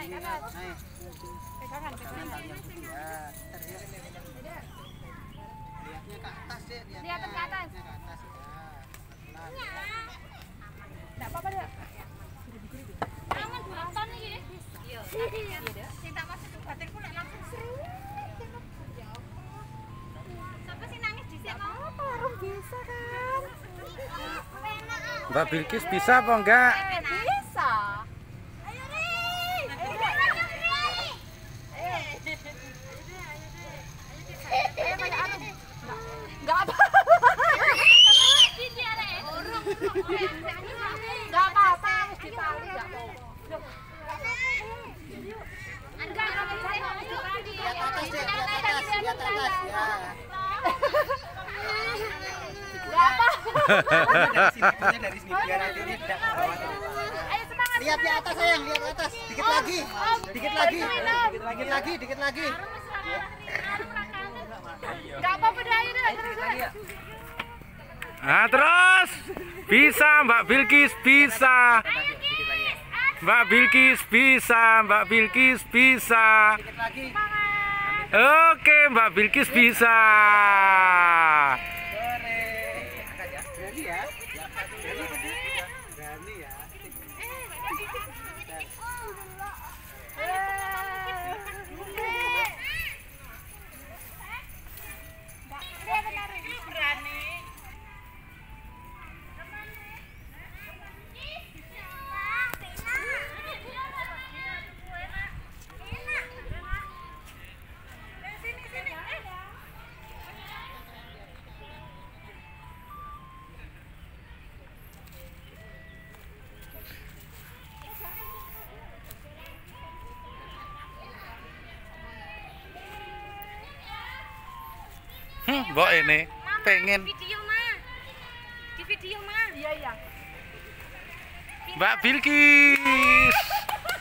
naik ke atas. Naik. Pegangan. Ya. Lihatnya ke atas deh. Lihat ke atas. Ke atas ya. Enggak apa-apa deh. Aman 2 ton iki. Iya. Iya, Dek. Sing tak maksud batirku lek langsung seru. Sampai sing nangis dhisik mau. Apa harus bisa kan? Mbak Bilkis bisa apa enggak? Bisa. Ayo, Ri. Ayo banyak anu. Enggak apa. Enggak apa-apa, harus ditali enggak mau. Lihat atas deh, lihat atas ya. Enggak apa. Dari sini biar nanti dia tidak ke bawah. Ayo semangat. Lihat di atas sayang, lihat ke atas. Dikit lagi. Dikit lagi. Dikit lagi. Enggak apa-apa deh, ayo deh. Terus. Nah terus bisa Mbak Bilkis bisa. Mbak Bilkis bisa. Mbak Bilkis bisa. Dikit lagi. Oke Mbak Bilkis bisa. Berani ya. Berani ya. Mbok ini pengen Video mah. Di video mah. Iya. Mbak Bilkis.